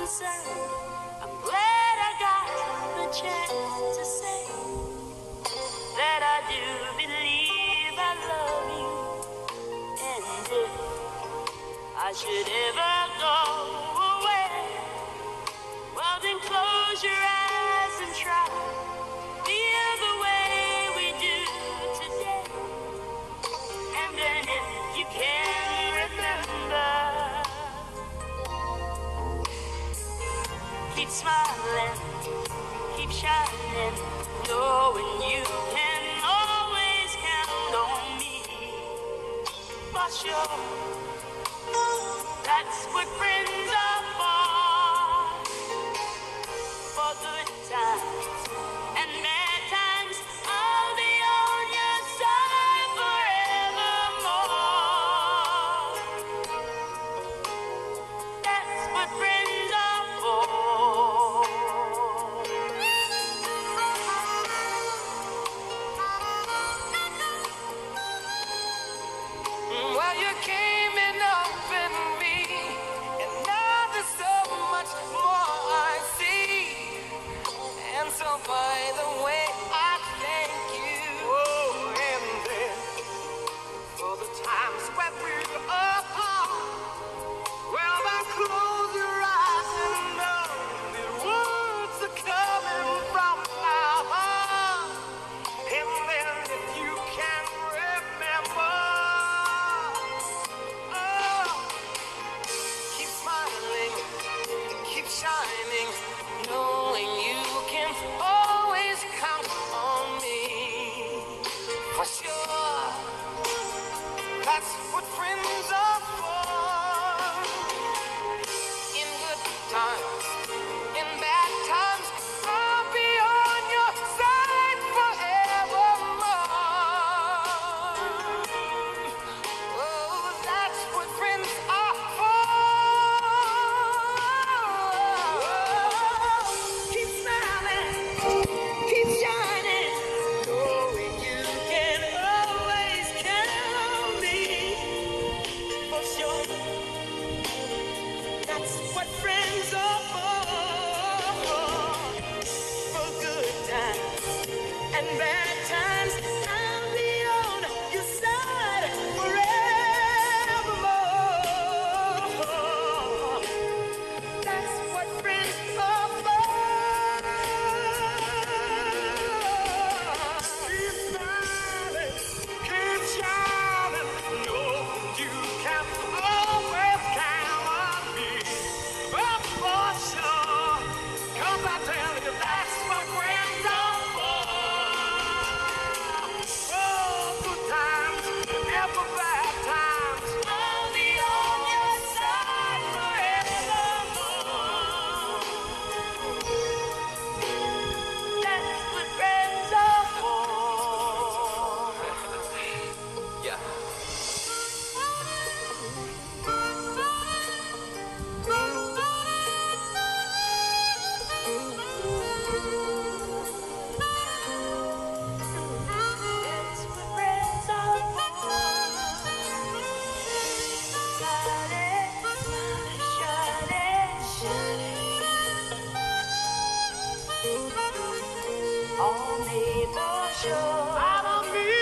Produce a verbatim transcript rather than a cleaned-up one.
say, I'm glad I got the chance to say that I do believe I love you. And if I should ever go away, well then close your eyes and try feel the way we do today. And then if you can remember, keep smiling, keep shining, knowing you can always count on me. For sure, that's what friends are for. For good times and bad times, I'll be on your side forevermore. That's what friends are for. Well, you came in up in me, and now there's so much more I see. And so by the way, I thank you. Oh, and then for the times when we're apart, well, now close your eyes and know the words are coming from my heart. And then if you can remember, oh, keep smiling, keep shining, knowing you can always count on me. For sure, that's what friends are for. In good times, in bad times, I'll be on your side forevermore. Oh, that's what friends are for. Keep smiling, keep shining, knowing you can always count on me. For sure, that's what friends are for. For good times and bad times, I'll be on your side forevermore. That's what friends are for. Keep smiling, keep shining, know you can always count on me. Oh, for sure, 'cause I tell you that's what friends are for. Oh, good times, never bad times, I'll be on your side forevermore. That's what friends are for. Yeah. That's what friends are for. Shining, shining, shining on me for sure. On me